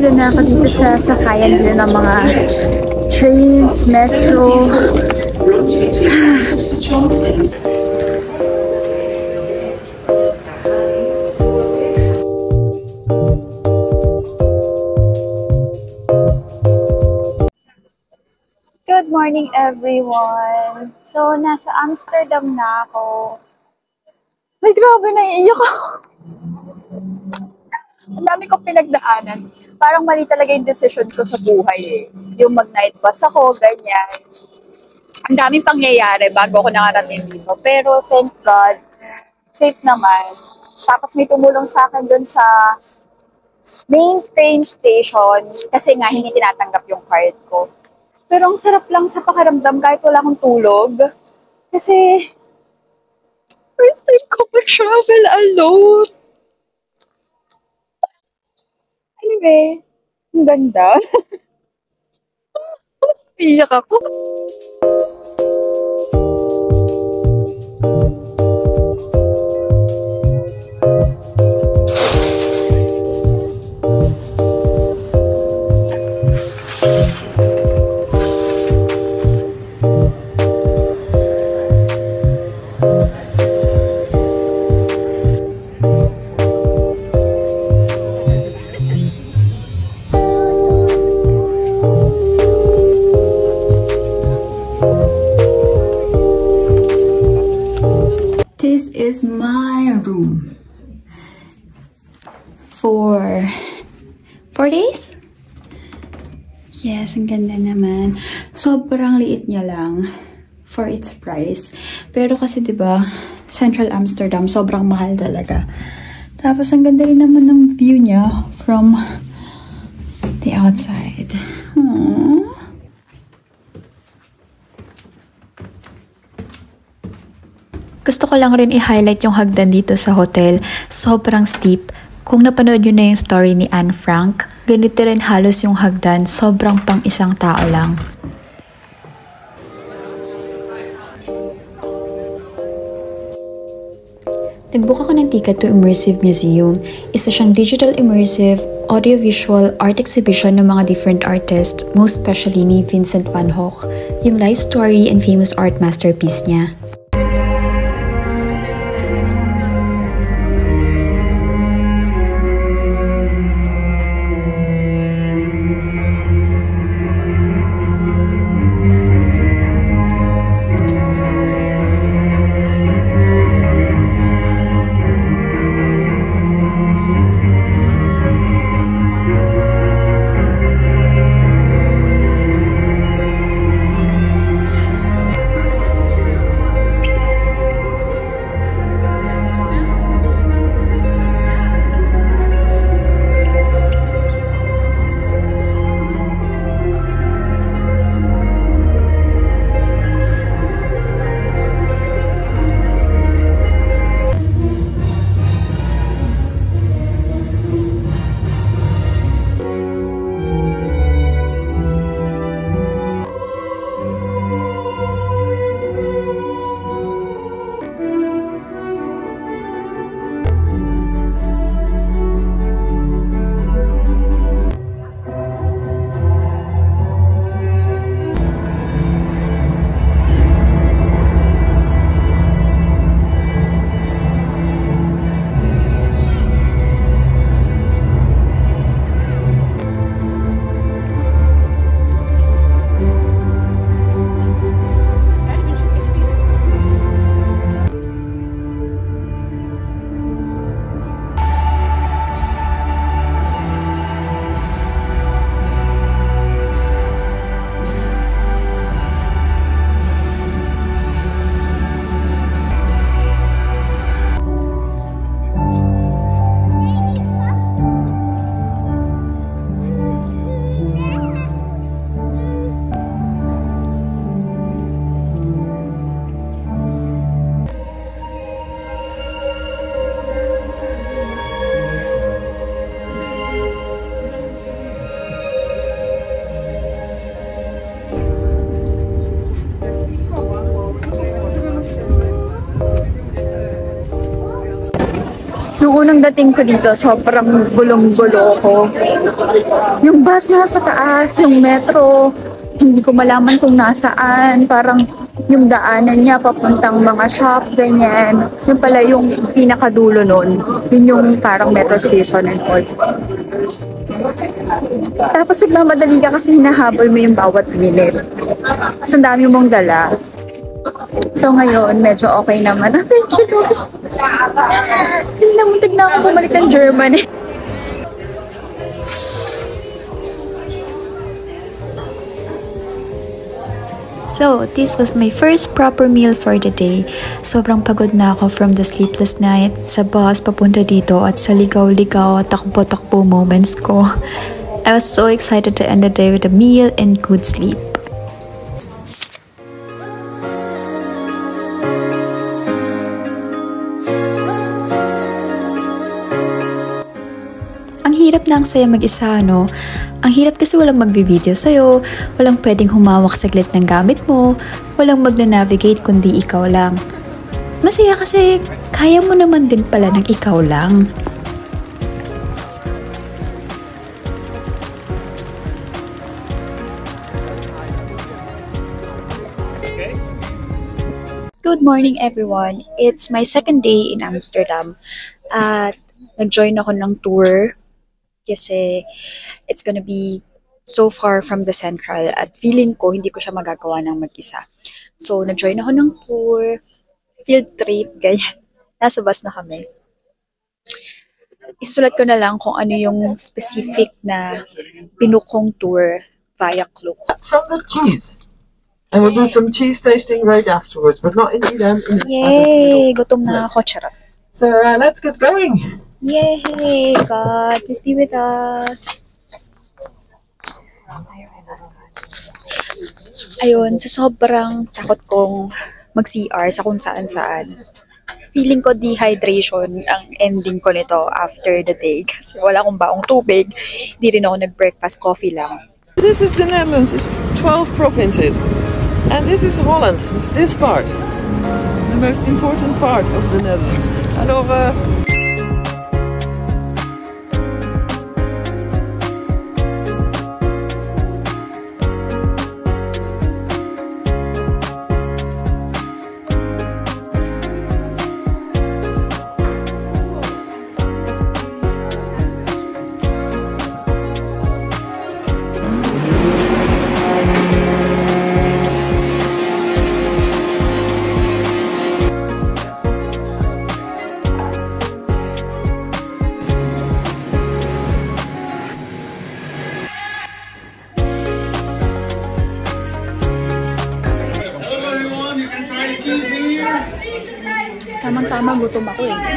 nandito na ako dito sa sakayan nila ng mga trains, metro. Good morning, everyone! So, nasa Amsterdam na ako. Ay, grabe, naiiyak ako. Ang dami kong pinagdaanan. Parang mali talaga yung decision ko sa buhay eh. Yung mag-night bus ako, ganyan. Ang daming pangyayari bago ako nakarating dito. Pero thank God, safe naman. Tapos may tumulong sa akin dun sa main train station kasi nga hindi tinatanggap yung card ko. Pero ang sarap lang sa pakiramdam kahit wala akong tulog. Kasi first time ko mag-travel alone. Anyway, ang ganda. Iyak ako. This is my room for 4 days. Yes, ang ganda naman. Sobrang liit niya lang for its price. Pero kasi 'di ba, Central Amsterdam sobrang mahal talaga. Tapos ang ganda rin naman ng view niya from the outside. Aww. Gusto ko lang rin i-highlight yung hagdan dito sa hotel. Sobrang steep. Kung napanood nyo na yung story ni Anne Frank, ganito rin halos yung hagdan. Sobrang pang isang tao lang. Nag-book ako ng ticket to Immersive Museum. Isa siyang digital immersive, audiovisual art exhibition ng mga different artists, most especially ni Vincent van Gogh, yung life story and famous art masterpiece niya. Nung unang dating ko dito, sobrang gulong-gulo ko. Yung bus nasa taas, yung metro, hindi ko malaman kung nasaan. Parang yung daanan niya papuntang mga shop, ganyan. Yung pala yung pinakadulo nun. Yun yung parang metro station and all. Tapos nagmamadali ka kasi hinahabol mo yung bawat minute. Kasi ang dami mong dala. So ngayon, medyo okay naman. Thank you, Lord. Hindi na muntik na ako bumalik ng Germany. So, this was my first proper meal for the day. Sobrang pagod na ako from the sleepless night, sa bus papunta dito at sa ligaw-ligaw at takbo-takbo moments ko. I was so excited to end the day with a meal and good sleep. Ang hirap na ang saya mag-isa, no? Ang hirap kasi walang magbi-video sa'yo, walang pwedeng humawak saglit ng gamit mo, walang magna-navigate kundi ikaw lang. Masaya kasi kaya mo naman din pala ng ikaw lang. Good morning, everyone. It's my second day in Amsterdam. At nag-join ako ng tour kasi it's gonna be so far from the central at feeling ko hindi ko siya magagawa ng mag-isa. So, nag-join ako ng tour, field trip, ganyan. Nasa bus na kami. Isulat ko na lang kung ano yung specific na pinukong tour via Klook. From the cheese. And we'll do some cheese tasting right afterwards, but not in Edam. Yay! Gutom na ako, charot. So let's get going. Yay! God, please be with us. Ayun, sa sobrang takot kong mag-CR sa kung saan-saan, feeling ko dehydration ang ending ko nito after the day kasi wala akong baong tubig, di rin ako nag-breakfast, coffee lang. This is the Netherlands, it's 12 provinces. And this is Holland, it's this part. The most important part of the Netherlands. Alors, Tamang-tama, gutom ako eh.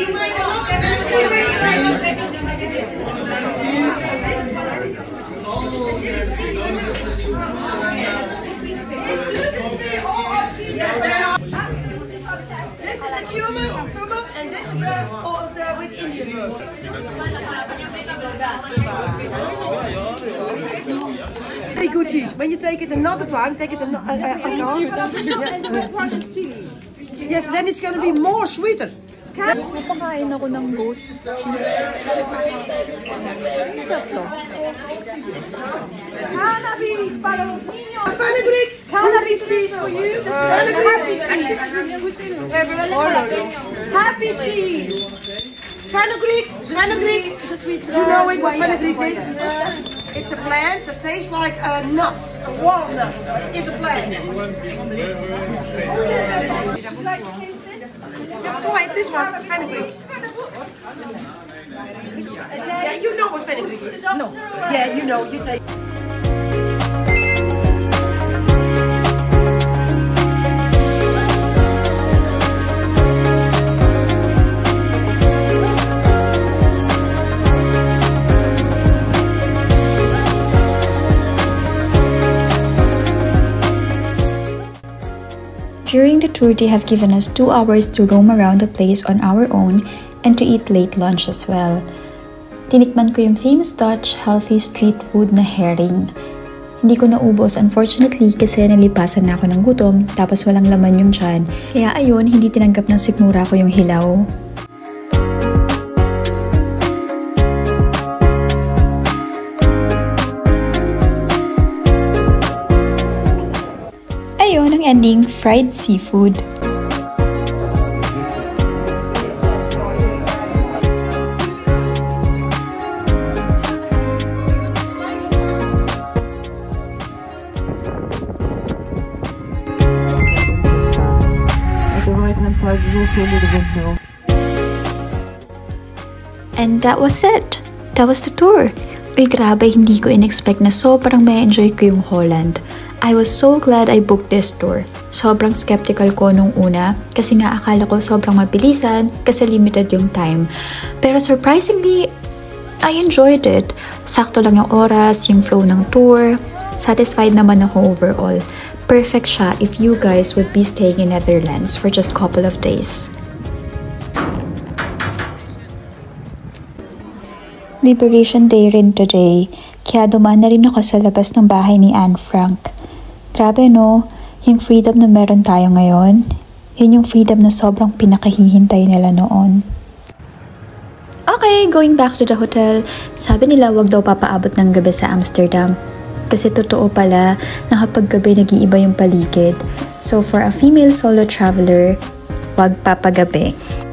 This is a cumin, and this is with Indian roots. Very good cheese. When you take it another time, take it a half. And the red one is chili. Yes, then it's going to be more sweeter. Napakain ako ng goat cheese. Masarap to. Cannabis para los niños. Fenugreek. Cannabis cheese for you. Happy cheese. Happy cheese. Fenugreek. Fenugreek. You know what fenugreek is? It's a plant that tastes like a nut, a walnut. It is a plant. Try this one, fenugreek. Yeah, you know what fenugreek is. No. Yeah, you know. You take. During the tour, they have given us 2 hours to roam around the place on our own and to eat late lunch as well. Tinikman ko yung famous Dutch healthy street food na herring. Hindi ko naubos unfortunately kasi nalipasan na ako ng gutom tapos walang laman yung tiyan. Kaya ayun, hindi tinanggap ng sikmura ko yung hilaw. Ayun ang ending, fried seafood. The right-hand side is also a little windmill. And that was it. That was the tour. Uy, grabe, hindi ko in-expect na sobrang ma-enjoy ko yung Holland. I was so glad I booked this tour. Sobrang skeptical ko nung una kasi nga akala ko sobrang mabilisan kasi limited yung time. Pero surprisingly, I enjoyed it. Sakto lang yung oras, yung flow ng tour. Satisfied naman ako overall. Perfect siya if you guys would be staying in Netherlands for just a couple of days. Liberation Day rin today, kaya dumaan na rin ako sa labas ng bahay ni Anne Frank. Grabe no, yung freedom na meron tayo ngayon, yun yung freedom na sobrang pinakahihintay nila noon. Okay, going back to the hotel, sabi nila wag daw papaabot ng gabi sa Amsterdam. Kasi totoo pala na kapag gabi nag-iiba yung paligid. So for a female solo traveler, wag papagabi.